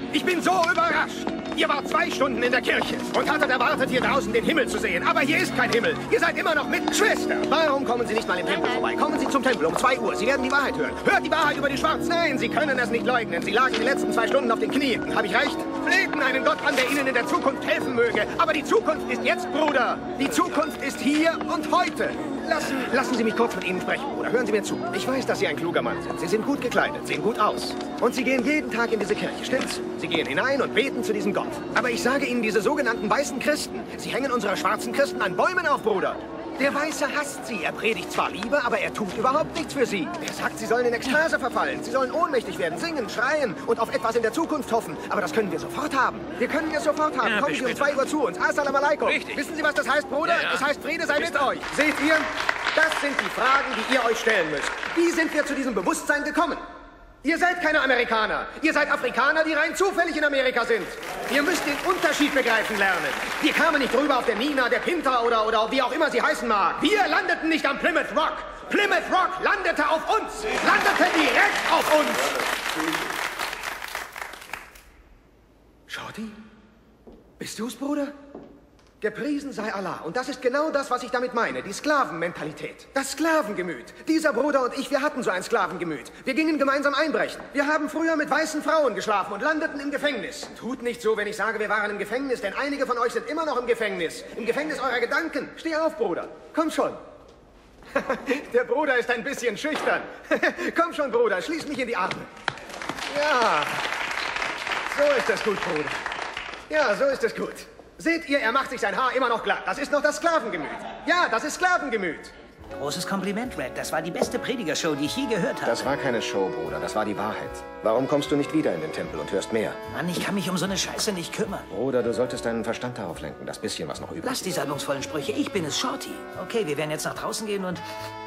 Ich bin so überrascht. Ihr wart 2 Stunden in der Kirche und hattet erwartet, hier draußen den Himmel zu sehen. Aber hier ist kein Himmel. Ihr seid immer noch mit Schwester. Warum kommen Sie nicht mal im Tempel vorbei? Kommen Sie zum Tempel um 2 Uhr. Sie werden die Wahrheit hören. Hört die Wahrheit über die Schwarzen. Nein, Sie können es nicht leugnen. Sie lagen die letzten 2 Stunden auf den Knien. Habe ich recht? Flehten einen Gott an, der Ihnen in der Zukunft helfen möge. Aber die Zukunft ist jetzt, Bruder. Die Zukunft ist hier und heute. Lassen Sie mich kurz mit Ihnen sprechen, Bruder. Hören Sie mir zu. Ich weiß, dass Sie ein kluger Mann sind. Sie sind gut gekleidet, sehen gut aus. Und Sie gehen jeden Tag in diese Kirche, stimmt's? Sie gehen hinein und beten zu diesem Gott. Aber ich sage Ihnen, diese sogenannten weißen Christen, sie hängen unsere schwarzen Christen an Bäumen auf, Bruder. Der Weiße hasst sie. Er predigt zwar Liebe, aber er tut überhaupt nichts für sie. Er sagt, sie sollen in Ekstase verfallen. Sie sollen ohnmächtig werden, singen, schreien und auf etwas in der Zukunft hoffen. Aber das können wir sofort haben. Wir können es sofort haben. Ja, kommen Sie um 2 Uhr zu uns. Assalamu alaikum. Richtig. Wissen Sie, was das heißt, Bruder? Ja, ja. Das heißt, Friede sei mit euch. Seht ihr? Das sind die Fragen, die ihr euch stellen müsst. Wie sind wir zu diesem Bewusstsein gekommen? Ihr seid keine Amerikaner. Ihr seid Afrikaner, die rein zufällig in Amerika sind. Ihr müsst den Unterschied begreifen lernen. Wir kamen nicht rüber auf der Nina, der Pinta oder wie auch immer sie heißen mag. Wir landeten nicht am Plymouth Rock. Plymouth Rock landete auf uns. Landete direkt auf uns. Shorty? Bist du's, Bruder? Gepriesen sei Allah. Und das ist genau das, was ich damit meine. Die Sklavenmentalität. Das Sklavengemüt. Dieser Bruder und ich, wir hatten so ein Sklavengemüt. Wir gingen gemeinsam einbrechen. Wir haben früher mit weißen Frauen geschlafen und landeten im Gefängnis. Tut nicht so, wenn ich sage, wir waren im Gefängnis, denn einige von euch sind immer noch im Gefängnis. Im Gefängnis eurer Gedanken. Steh auf, Bruder. Komm schon. Der Bruder ist ein bisschen schüchtern. Komm schon, Bruder. Schließ mich in die Arme. Ja. So ist es gut, Bruder. Ja, so ist es gut. Seht ihr, er macht sich sein Haar immer noch glatt. Das ist noch das Sklavengemüt. Ja, das ist Sklavengemüt. Großes Kompliment, Red. Das war die beste Predigershow, die ich je gehört habe. Das war keine Show, Bruder. Das war die Wahrheit. Warum kommst du nicht wieder in den Tempel und hörst mehr? Mann, ich kann mich um so eine Scheiße nicht kümmern. Bruder, du solltest deinen Verstand darauf lenken. Das bisschen, was noch übrig ist. Lass die salbungsvollen Sprüche. Ich bin es, Shorty. Okay, wir werden jetzt nach draußen gehen und...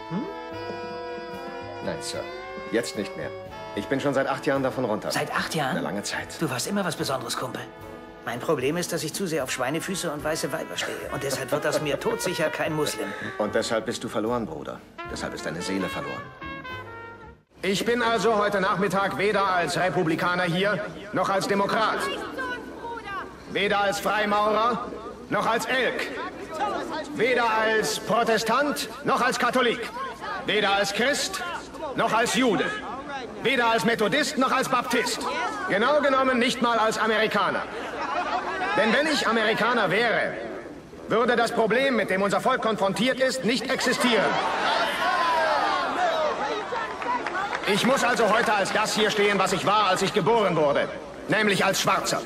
Nein, Sir. Jetzt nicht mehr. Ich bin schon seit 8 Jahren davon runter. Seit 8 Jahren? Eine lange Zeit. Du warst immer was Besonderes, Kumpel. Mein Problem ist, dass ich zu sehr auf Schweinefüße und weiße Weiber stehe. Und deshalb wird das mir todsicher kein Muslim. Und deshalb bist du verloren, Bruder. Deshalb ist deine Seele verloren. Ich bin also heute Nachmittag weder als Republikaner hier, noch als Demokrat. Weder als Freimaurer, noch als Elk. Weder als Protestant, noch als Katholik. Weder als Christ, noch als Jude. Weder als Methodist, noch als Baptist. Genau genommen nicht mal als Amerikaner. Denn wenn ich Amerikaner wäre, würde das Problem, mit dem unser Volk konfrontiert ist, nicht existieren. Ich muss also heute als das hier stehen, was ich war, als ich geboren wurde. Nämlich als Schwarzer.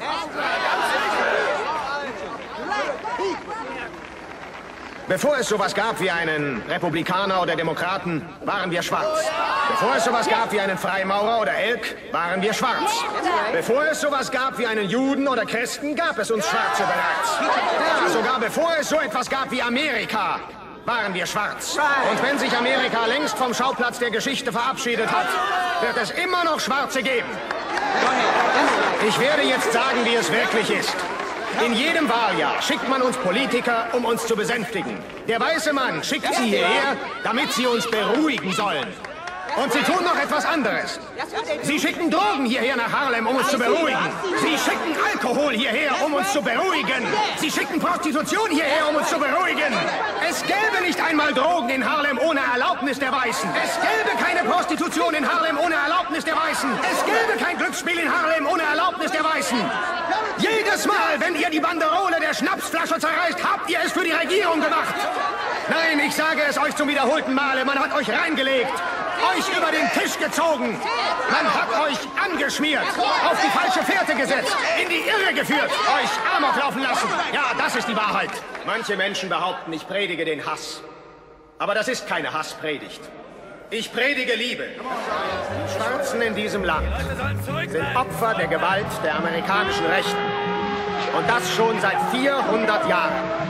Bevor es sowas gab wie einen Republikaner oder Demokraten, waren wir schwarz. Bevor es sowas gab wie einen Freimaurer oder Elk, waren wir schwarz. Bevor es sowas gab wie einen Juden oder Christen, gab es uns Schwarze bereits. Ja, sogar bevor es so etwas gab wie Amerika, waren wir schwarz. Und wenn sich Amerika längst vom Schauplatz der Geschichte verabschiedet hat, wird es immer noch Schwarze geben. Ich werde jetzt sagen, wie es wirklich ist. In jedem Wahljahr schickt man uns Politiker, um uns zu besänftigen. Der weiße Mann schickt sie hierher, damit sie uns beruhigen sollen. Und sie tun noch etwas anderes. Sie schicken Drogen hierher nach Harlem, um uns zu beruhigen. Sie schicken Alkohol hierher, um uns zu beruhigen. Sie schicken Prostitution hierher, um uns zu beruhigen. Es gäbe nicht einmal Drogen in Harlem ohne Erlaubnis der Weißen. Es gäbe keine Prostitution in Harlem ohne Erlaubnis der Weißen. Es gäbe kein Glücksspiel in Harlem ohne Erlaubnis der Weißen. Jedes Mal, wenn ihr die Banderole der Schnapsflasche zerreißt, habt ihr es für die Regierung gemacht. Nein, ich sage es euch zum wiederholten Male. Man hat euch reingelegt. Euch über den Tisch gezogen. Man hat euch angeschmiert, auf die falsche Fährte gesetzt, in die Irre geführt, euch Amok laufen lassen. Ja, das ist die Wahrheit. Manche Menschen behaupten, ich predige den Hass. Aber das ist keine Hasspredigt. Ich predige Liebe. Die Schwarzen in diesem Land sind Opfer der Gewalt der amerikanischen Rechten. Und das schon seit 400 Jahren.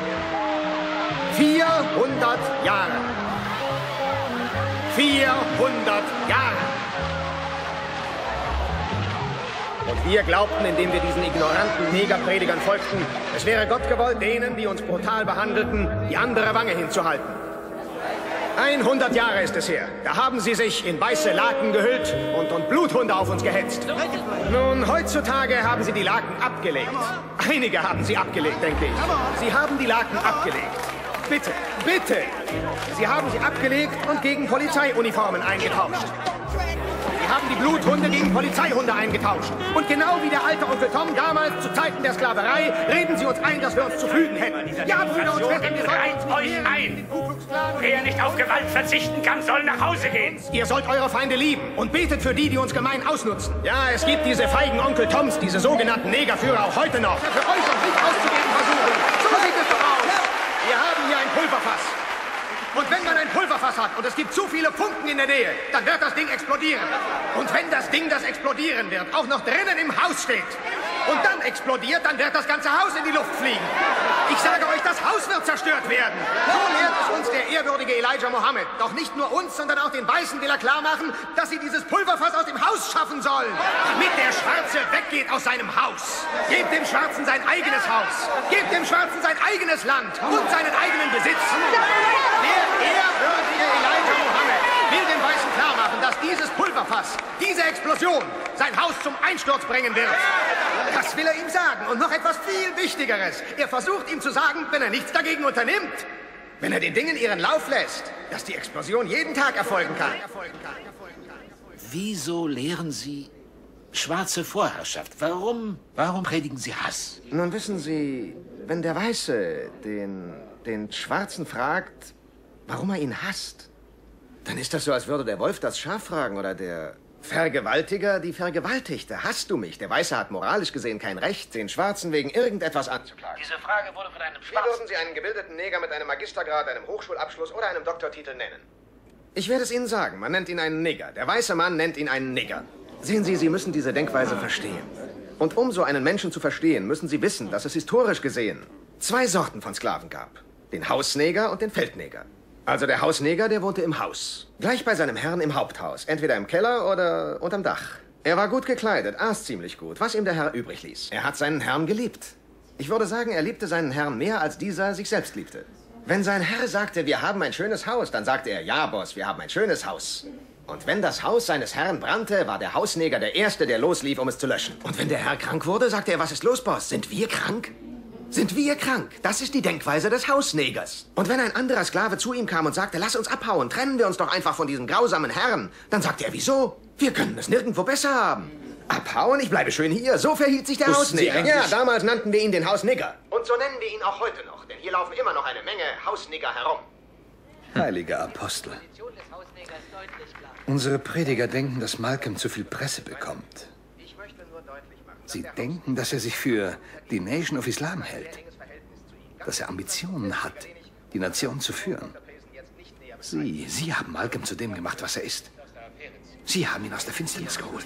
400 Jahre. 400 Jahre. Und wir glaubten, indem wir diesen ignoranten Negerpredigern folgten, es wäre Gott gewollt, denen, die uns brutal behandelten, die andere Wange hinzuhalten. 100 Jahre ist es her. Da haben sie sich in weiße Laken gehüllt und Bluthunde auf uns gehetzt. Nun, heutzutage haben sie die Laken abgelegt. Einige haben sie abgelegt, denke ich. Sie haben die Laken abgelegt. Bitte, bitte! Sie haben sie abgelegt und gegen Polizeiuniformen eingetauscht. Sie haben die Bluthunde gegen Polizeihunde eingetauscht. Und genau wie der alte Onkel Tom damals zu Zeiten der Sklaverei, reden Sie uns ein, dass wir uns zu fügen hätten. Ja, Brüder und Schwestern, wir reiht euch ein! Wer nicht auf Gewalt verzichten kann, soll nach Hause gehen! Ihr sollt eure Feinde lieben und betet für die, die uns gemein ausnutzen. Ja, es gibt diese feigen Onkel Toms, diese sogenannten Negerführer auch heute noch. Für euch und mich auszugeben versuchen. So sieht es doch aus. Wir haben hier ein Pulverfass. Und wenn man ein Pulverfass hat und es gibt zu viele Funken in der Nähe, dann wird das Ding explodieren. Und wenn das Ding, das explodieren wird, auch noch drinnen im Haus steht und dann explodiert, dann wird das ganze Haus in die Luft fliegen. Ich sage euch, das Haus wird zerstört werden. So lehrt es uns der ehrwürdige Elijah Muhammad. Doch nicht nur uns, sondern auch den Weißen will er klar machen, dass sie dieses Pulverfass aus dem Haus schaffen sollen. Damit der Schwarze weggeht aus seinem Haus. Gebt dem Schwarzen sein eigenes Haus. Gebt dem Schwarzen sein eigenes Land und seinen eigenen Besitz. Der ehrwürdige Elijah Muhammad will den Weißen klar machen, dass dieses Pulverfass, diese Explosion, sein Haus zum Einsturz bringen wird. Das will er ihm sagen. Und noch etwas viel Wichtigeres. Er versucht ihm zu sagen, wenn er nichts dagegen unternimmt, wenn er den Dingen ihren Lauf lässt, dass die Explosion jeden Tag erfolgen kann. Wieso lehren Sie schwarze Vorherrschaft? Warum predigen Sie Hass? Nun wissen Sie, wenn der Weiße den Schwarzen fragt, warum er ihn hasst, dann ist das so, als würde der Wolf das Schaf fragen oder der Vergewaltiger die Vergewaltigte. Hasst du mich? Der Weiße hat moralisch gesehen kein Recht, den Schwarzen wegen irgendetwas anzuklagen. Diese Frage wurde von einem Wie Schwarzen... würden Sie einen gebildeten Neger mit einem Magistergrad, einem Hochschulabschluss oder einem Doktortitel nennen? Ich werde es Ihnen sagen. Man nennt ihn einen Neger. Der weiße Mann nennt ihn einen Nigger. Sehen Sie, Sie müssen diese Denkweise verstehen. Und um so einen Menschen zu verstehen, müssen Sie wissen, dass es historisch gesehen 2 Sorten von Sklaven gab. Den Hausneger und den Feldneger. Also der Hausneger, der wohnte im Haus. Gleich bei seinem Herrn im Haupthaus. Entweder im Keller oder unterm Dach. Er war gut gekleidet, aß ziemlich gut, was ihm der Herr übrig ließ. Er hat seinen Herrn geliebt. Ich würde sagen, er liebte seinen Herrn mehr, als dieser sich selbst liebte. Wenn sein Herr sagte, wir haben ein schönes Haus, dann sagte er, ja, Boss, wir haben ein schönes Haus. Und wenn das Haus seines Herrn brannte, war der Hausneger der Erste, der loslief, um es zu löschen. Und wenn der Herr krank wurde, sagte er, was ist los, Boss? Sind wir krank? Sind wir krank? Das ist die Denkweise des Hausnegers. Und wenn ein anderer Sklave zu ihm kam und sagte, lass uns abhauen, trennen wir uns doch einfach von diesem grausamen Herrn, dann sagte er, wieso? Wir können es nirgendwo besser haben. Abhauen? Ich bleibe schön hier. So verhielt sich der Hausneger. Ja, damals nannten wir ihn den Hausnigger. Und so nennen wir ihn auch heute noch, denn hier laufen immer noch eine Menge Hausnigger herum. Heiliger Apostel. Unsere Prediger denken, dass Malcolm zu viel Presse bekommt. Sie denken, dass er sich für die Nation of Islam hält. Dass er Ambitionen hat, die Nation zu führen. Sie haben Malcolm zu dem gemacht, was er ist. Sie haben ihn aus der Finsternis geholt.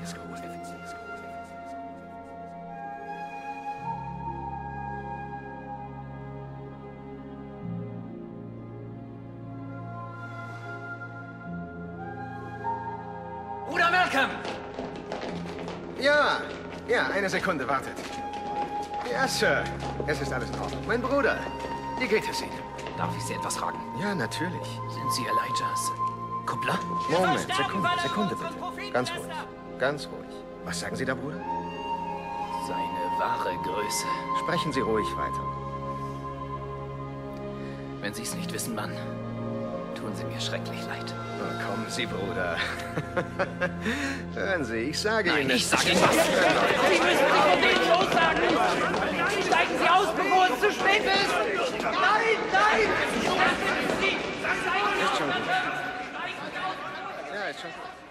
Bruder Malcolm! Ja, eine Sekunde, wartet. Ja, Sir, es ist alles in Ordnung. Mein Bruder, wie geht es Ihnen? Darf ich Sie etwas fragen? Ja, natürlich. Sind Sie Elijahs Kuppler? Moment, Sekunde bitte. Ganz ruhig, ganz ruhig. Was sagen Sie da, Bruder? Seine wahre Größe. Sprechen Sie ruhig weiter. Wenn Sie es nicht wissen, Mann, tun Sie mir schrecklich leid. Oh, kommen Sie, Bruder. Hören Sie, ich sage Ihnen... Ich sage Ihnen was. Sie müssen sich von denen lossagen. Steigen Sie aus, bevor es zu spät ist. Nein, nein! Ist schon gut. Ja, ist schon gut.